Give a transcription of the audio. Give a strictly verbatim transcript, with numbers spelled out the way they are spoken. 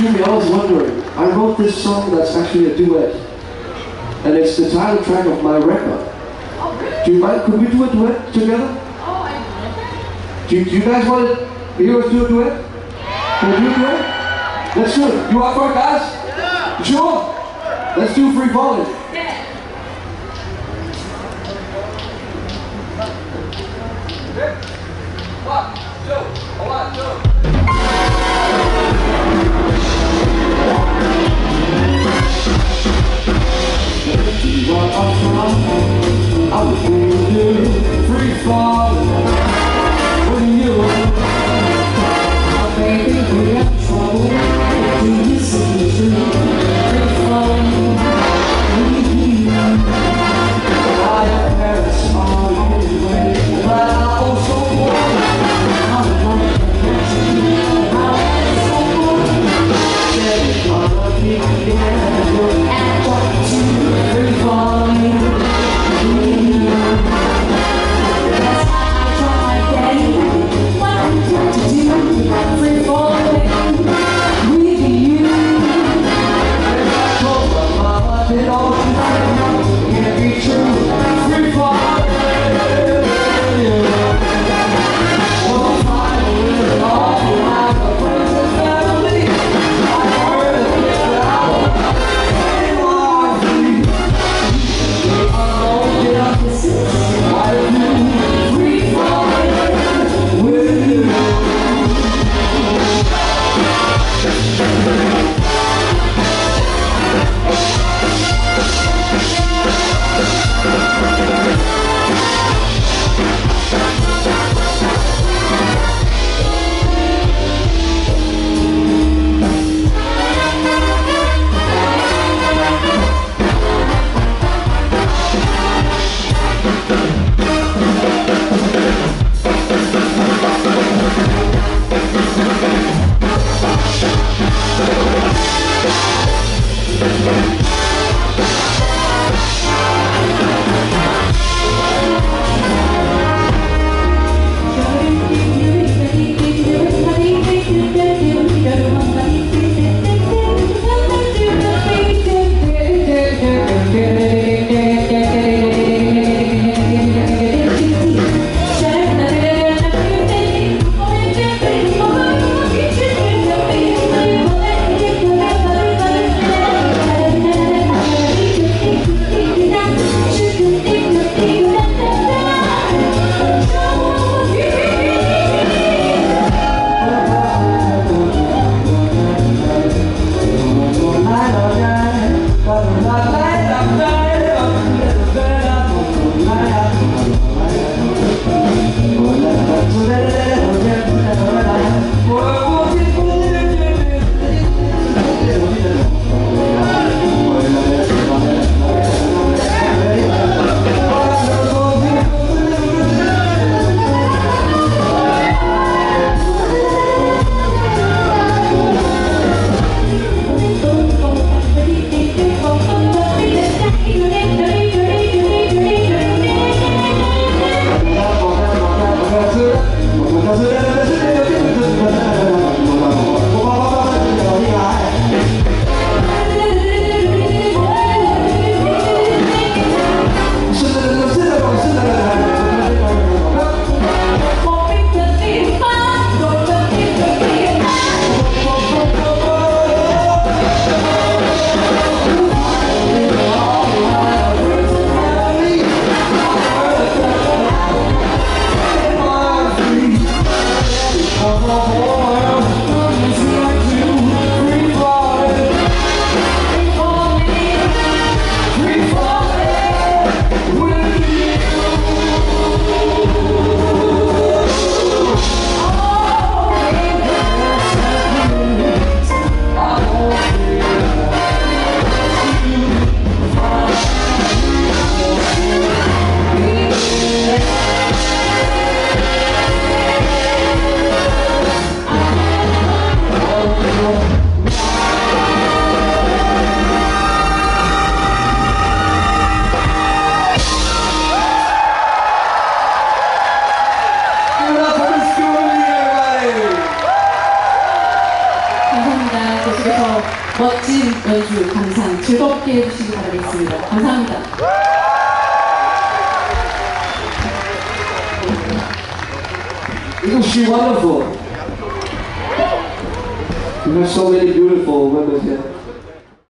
me, I was wondering, I wrote this song that's actually a duet, and it's the title track of my record. Oh, really? Do you mind, could we do a duet together? Oh, I Do you, do you guys want to hear us do a duet? Can we do a duet? Let's do it. You up for it, guys? Yeah. You sure? Let's do Free Falling. Yeah. One, two, one, two. What I'm from, I was free to free falling with you. Oh baby, we have trouble. Do you see the truth? Free falling with you. I have parents all you way, but I also want I'm like a person. I'm so good. Yeah, I love you, yeah. And what to free falling with you. That's how I try my day. What I'm trying to do, free falling with you. If I told my mama that all you think can't be true, free falling. Well, I'm fine with it all. I got friends and family. I heard it without any worry. I know that I can see why you free falling with you. Thank you. 멋진 연주, 감상 즐겁게 해주시기 바라겠습니다. 감사합니다. Isn't she wonderful? We have so many beautiful women here.